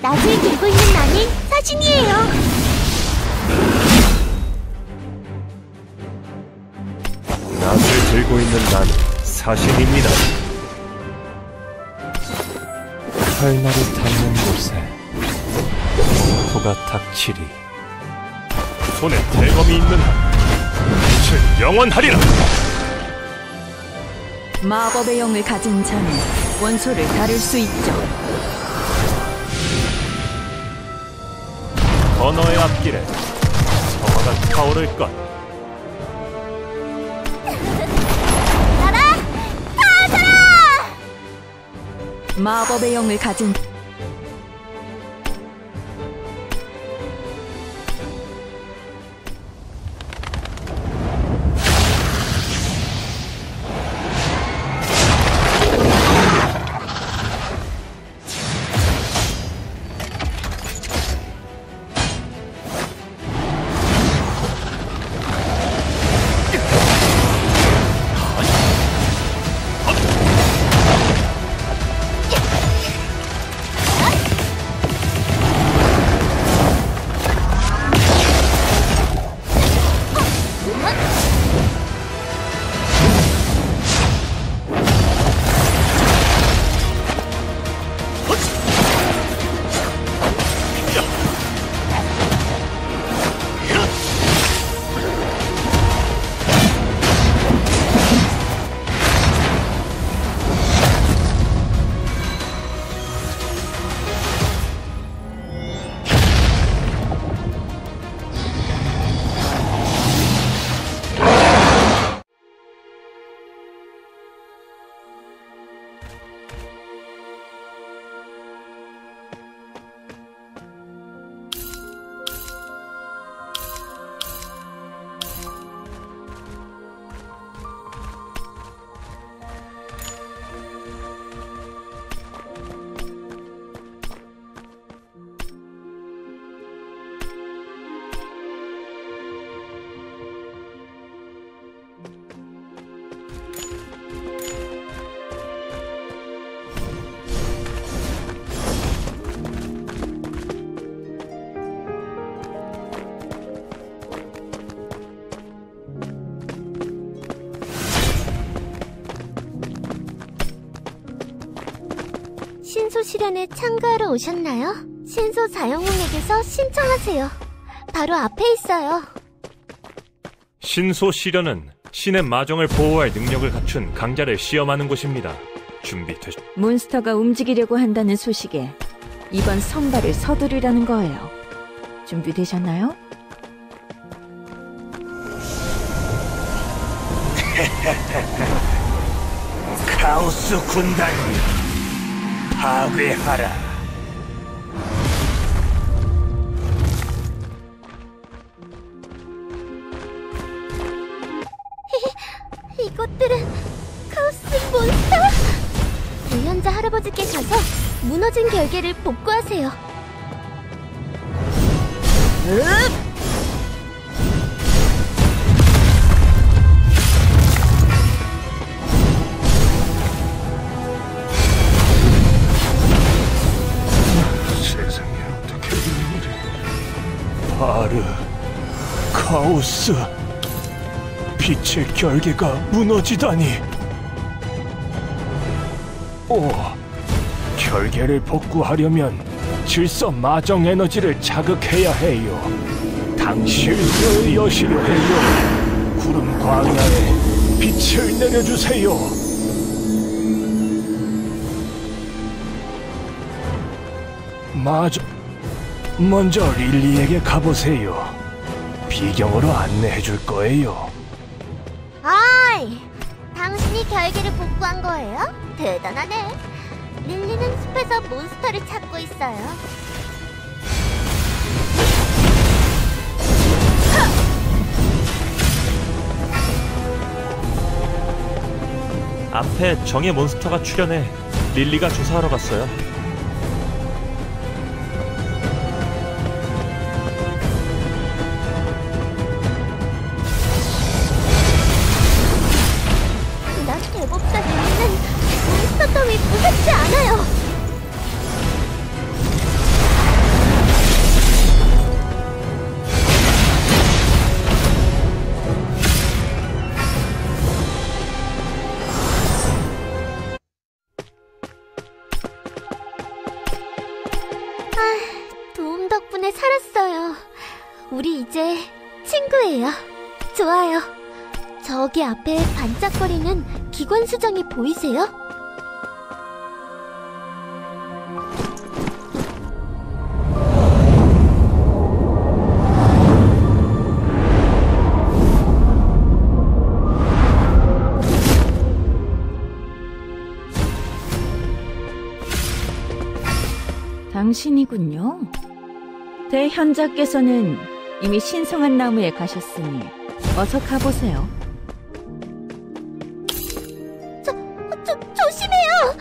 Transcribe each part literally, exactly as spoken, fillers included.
낫을 들고 있는 나는 사신이에요. 낫을 들고 있는 나는 사신입니다. 칼날이 닿는 곳에 공포가 닥치리. 손에 대검이 있는 한 빛은 영원하리라. 마법의 영을 가진 자는 원소를 다룰 수 있죠. 언어의 앞길에 성화가 타오를 것. 나라! 타서라! 마법의 영을 가진 신소 실현에 참가하러 오셨나요? 신소 자영웅에게서 신청하세요. 바로 앞에 있어요. 신소 시련은 신의 마정을 보호할 능력을 갖춘 강자를 시험하는 곳입니다. 준비되셨... 몬스터가 움직이려고 한다는 소식에 이번 선발을 서두르라는 거예요. 준비되셨나요? 카오스 군단 파괴하라. 이것들은 카오스 몬스터? 예언자 할아버지께 가서 무너진 결계를 복구하세요. 읍! 바르, 카오스, 빛의 결계가 무너지다니. 오, 결계를 복구하려면 질서 마정 에너지를 자극해야 해요. 당신을 여시려 해요. 구름 광야에 빛을 내려주세요. 마정... 먼저 릴리에게 가보세요. 비경으로 안내해줄 거예요. 아이, 당신이 결계를 복구한 거예요? 대단하네. 릴리는 숲에서 몬스터를 찾고 있어요. 앞에 정의 몬스터가 출현해 릴리가 조사하러 갔어요. 몬스터 따위 무섭지 않아요. 우리 이제 친구예요. 좋아요. 저기 앞에 반짝거리는 기관 수정이 보이세요? 당신이군요. 대현자께서는 이미 신성한 나무에 가셨으니 어서 가보세요. 저, 저, 조심해요!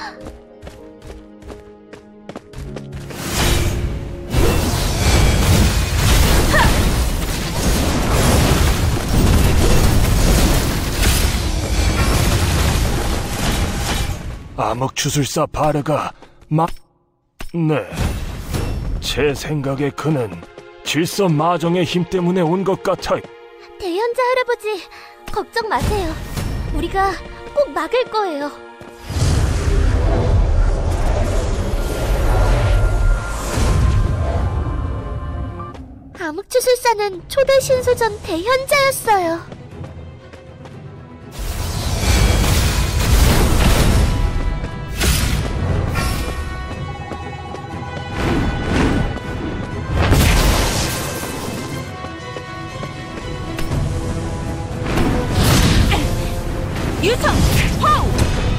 암흑주술사 바르가 막... 네, 제 생각에 그는 질서 마정의 힘 때문에 온 것 같아요. 대현자 할아버지, 걱정 마세요. 우리가 꼭 막을 거예요. 암흑주술사는 초대 신소전 대현자였어요. 유성! 호우!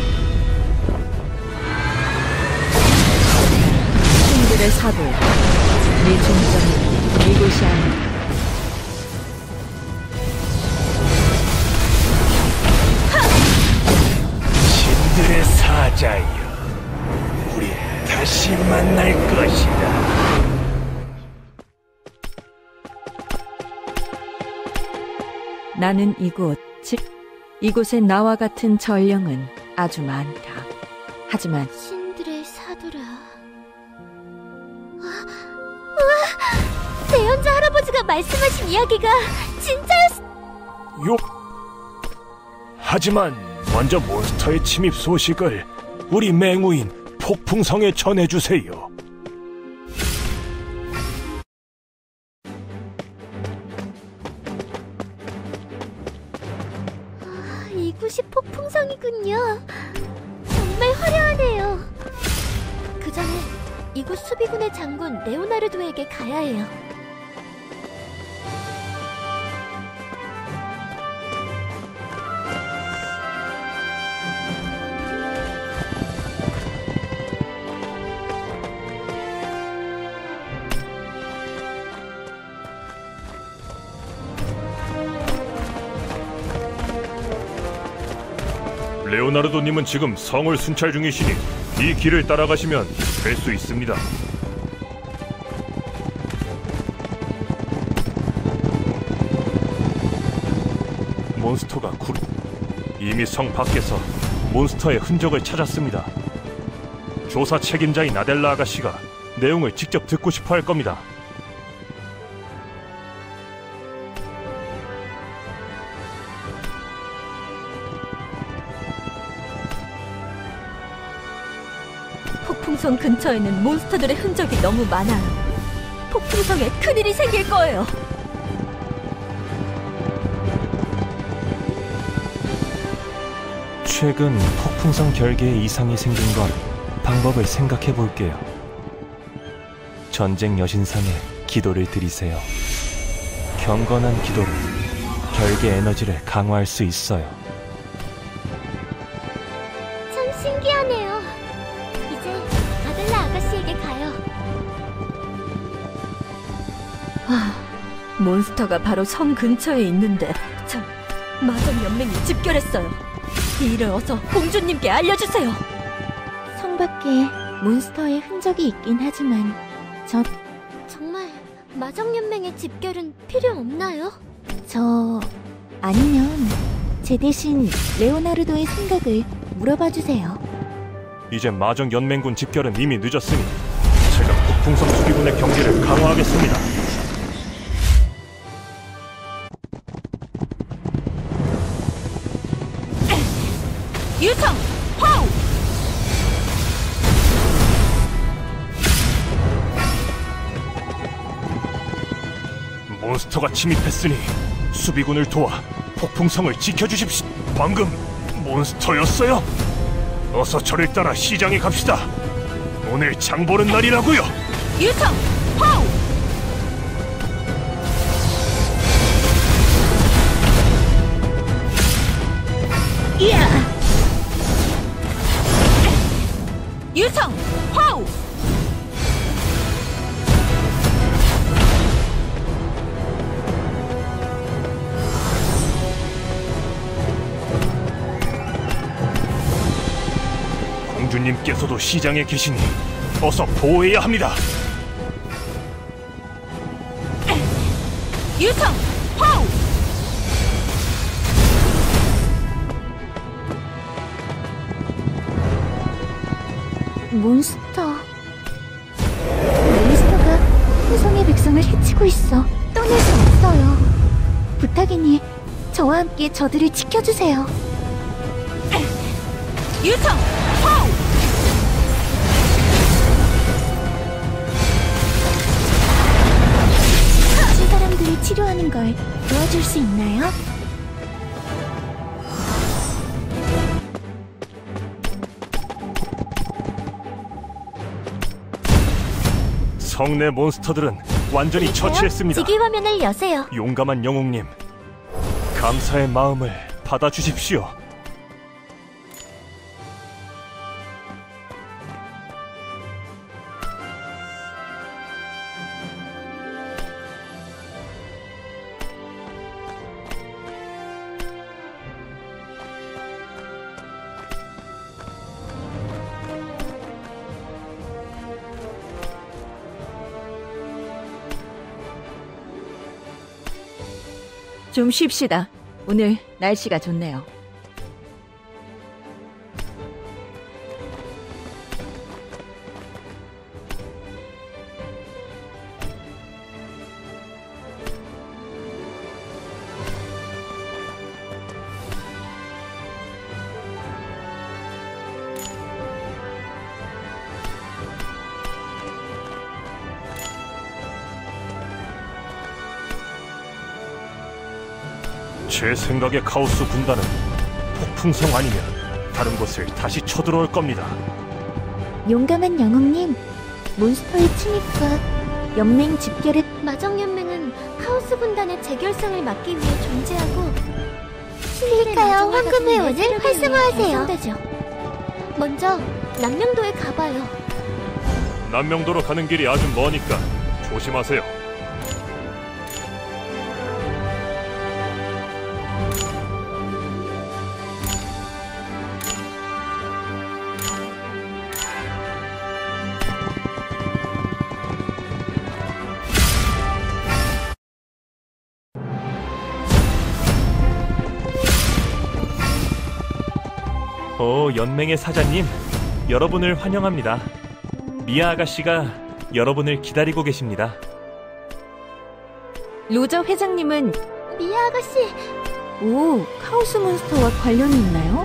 신들의 사도, 네 중점은 이곳이 아니다. 신들의 사자여, 우리 다시 만날 것이다. 나는 이곳, 즉 이곳에 나와 같은 전령은 아주 많다. 하지만 신들의 사도라. 와, 와, 대현자 할아버지가 말씀하신 이야기가 진짜였어. 요. 하지만 먼저 몬스터의 침입 소식을 우리 맹우인 폭풍성에 전해주세요. 이곳이 폭풍성이군요. 정말 화려하네요. 그 전에 이곳 수비군의 장군 레오나르도에게 가야 해요. 레오나르도님은 지금 성을 순찰 중이시니 이 길을 따라가시면 뵐 수 있습니다. 몬스터가 구... 이미 성 밖에서 몬스터의 흔적을 찾았습니다. 조사 책임자인 아델라 아가씨가 내용을 직접 듣고 싶어 할 겁니다. 폭풍성 근처에는 몬스터들의 흔적이 너무 많아요. 폭풍성에 큰일이 생길 거예요. 최근 폭풍성 결계에 이상이 생긴 건 방법을 생각해 볼게요. 전쟁 여신상에 기도를 드리세요. 경건한 기도로 결계 에너지를 강화할 수 있어요. 참 신기하네요. 이제 아델라 아가씨에게 가요. 아, 몬스터가 바로 성 근처에 있는데 참, 마정 연맹이 집결했어요. 이 일을 어서 공주님께 알려주세요. 성 밖에 몬스터의 흔적이 있긴 하지만 저... 정말 마정연맹의 집결은 필요 없나요? 저... 아니면 제 대신 레오나르도의 생각을 물어봐 주세요. 이제 마정 연맹군 집결은 이미 늦었으니 제가 폭풍성 수비군의 경기를 강화하겠습니다. 유성! 호우! 몬스터가 침입했으니 수비군을 도와 폭풍성을 지켜주십시오. 방금 몬스터였어요? 어서 저를 따라 시장에 갑시다. 오늘 장 보는 날이라고요. 유성! 호우! 이야! 유성! 호우! 공주님께서도 시장에 계시니 어서 보호해야 합니다. 유성! 호우! 몬스터. 몬스터가 후성의 백성을 해치고 있어. 떠날 수 없어요. 부탁이니 저와 함께 저들을 지켜주세요. 유성! 호우! 이 사람들을 치료하는 걸 도와줄 수 있나요? 성내 몬스터들은 완전히 처치했습니다. 지기 화면을 여세요. 용감한 영웅님, 감사의 마음을 받아주십시오. 좀 쉽시다. 오늘 날씨가 좋네요. 제 생각에 카오스 군단은 폭풍성 아니면 다른 곳을 다시 쳐들어올 겁니다. 용감한 영웅님, 몬스터의 침입과 연맹 집결의 마정연맹은 카오스 군단의 재결성을 막기 위해 존재하고 클릭하여 황금 회원을 활성화하세요. 되죠. 먼저 남명도에 가봐요. 남명도로 가는 길이 아주 머니까 조심하세요. 오, 연맹의 사자님, 여러분을 환영합니다. 미아 아가씨가 여러분을 기다리고 계십니다. 로저 회장님은 미아 아가씨, 오, 카오스 몬스터와 관련이 있나요?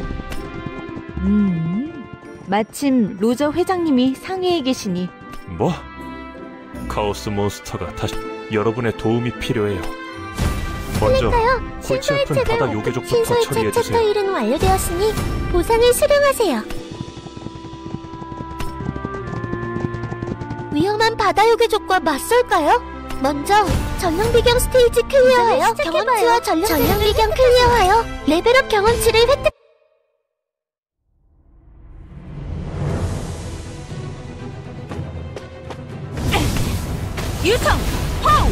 음, 마침 로저 회장님이 상해에 계시니. 뭐? 카오스 몬스터가 다시 여러분의 도움이 필요해요. 먼저 골치 아픈 바다 요괴족부터 처리해주세요. 챕터 일은 완료되었으니 보상을 수령하세요. 위험한 바다 요괴족과 맞설까요? 먼저 전령 배경 스테이지 클리어하여 경험치와 전령, 전령 배경 클리어하여 레벨업 경험치를 획득. 유성! 호우!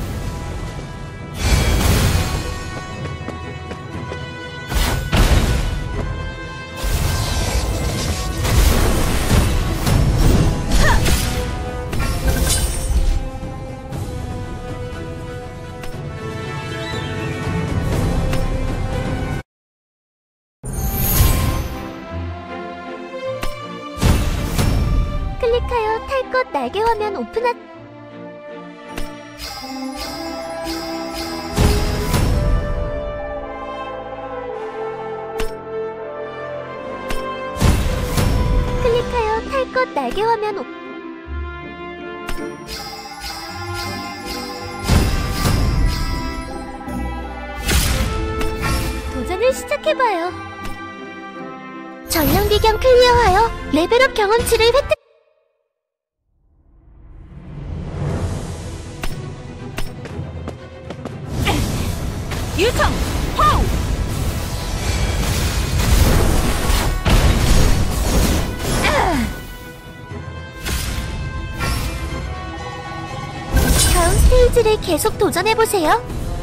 클릭하여 탈 것 날개 화면 오픈하. 클릭하여 탈 것 날개 화면 오. 도전을 시작해봐요. 전령 비경 클리어하여 레벨업 경험치를 획득. 유청! 호우! 다음 스테이지를 계속 도전해보세요.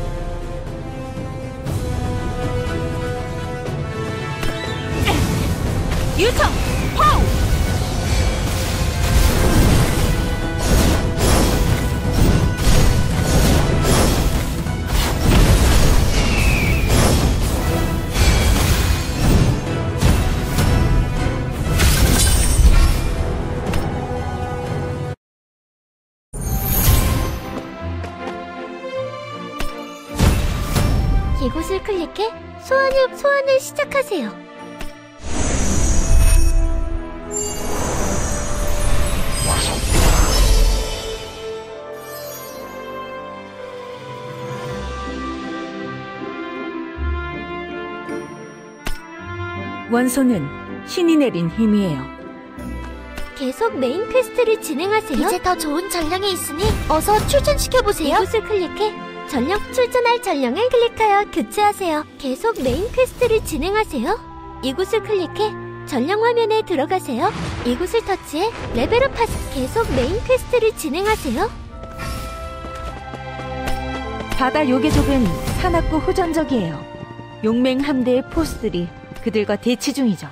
유청! 호우! 이곳을 클릭해 소환을, 소환을 시작하세요. 원소는 신이 내린 힘이에요. 계속 메인 퀘스트를 진행하세요. 이제 더 좋은 전령이 있으니 어서 출전시켜보세요. 이곳을 클릭해 전령 출전할 전령을 클릭하여 교체하세요. 계속 메인 퀘스트를 진행하세요. 이곳을 클릭해 전령 화면에 들어가세요. 이곳을 터치해 레벨업 하세요. 계속 메인 퀘스트를 진행하세요. 바다 요괴족은 사납고 호전적이에요. 용맹 함대의 포스들이 그들과 대치 중이죠.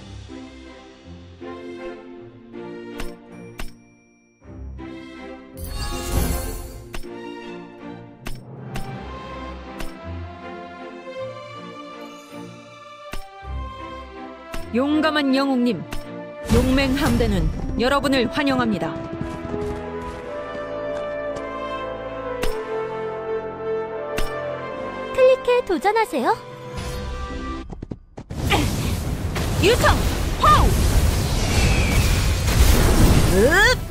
용감한 영웅님, 용맹 함대는 여러분을 환영합니다. 클릭해 도전하세요. 유청! 호우! 으!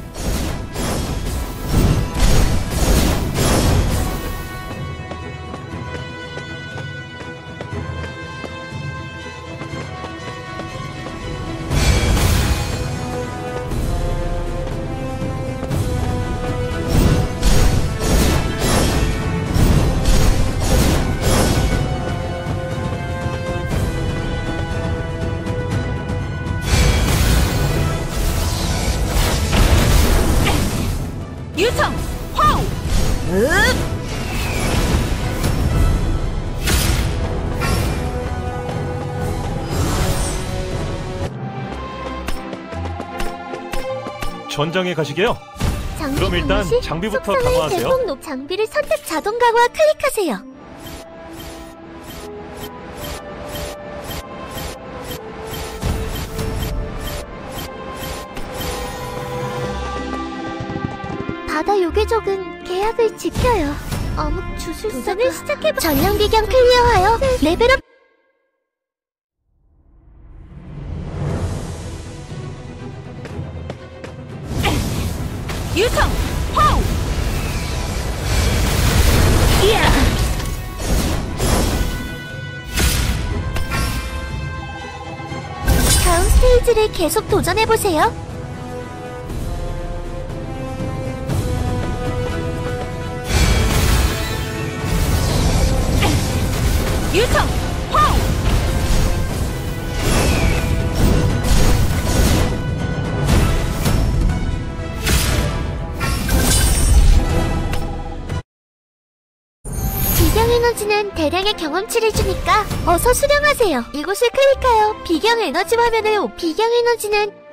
유청! 호우! 으! 전장에 가시게요. 장비 그럼 일단 강화 시 장비부터 속성을 강화하세요. 대폭 높 장비를 선택 자동 강화 클릭하세요. 바다 요괴족은 계약을 지켜요. 어묵 주술사를 시작해봐. 전령 비경 클리어하여 레벨업. 유청! 호우! 이야! 다음 스테이지를 계속 도전해보세요. 유청! 호우! 비경 에너지는 대량의 경험치를 주니까 어서 수령하세요. 이곳을 클릭하여 비경 에너지 화면을 오. 비경 에너지는